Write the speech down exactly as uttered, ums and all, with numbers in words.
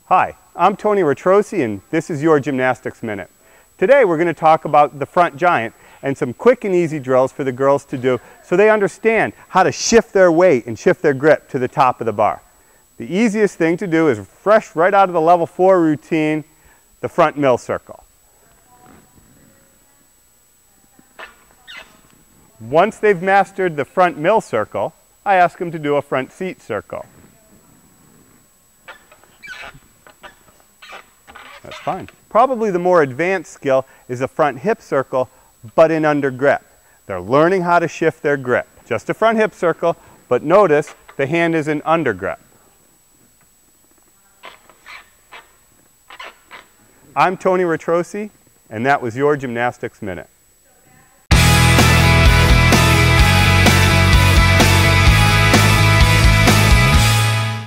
Hi, I'm Tony Retrosi and this is your Gymnastics Minute. Today we're going to talk about the front giant and some quick and easy drills for the girls to do so they understand how to shift their weight and shift their grip to the top of the bar. The easiest thing to do is fresh right out of the level four routine, the front mill circle. Once they've mastered the front mill circle, I ask them to do a front seat circle. That's fine. Probably the more advanced skill is a front hip circle, but in under grip. They're learning how to shift their grip. Just a front hip circle, but notice the hand is in under grip. I'm Tony Retrosi, and that was your Gymnastics Minute.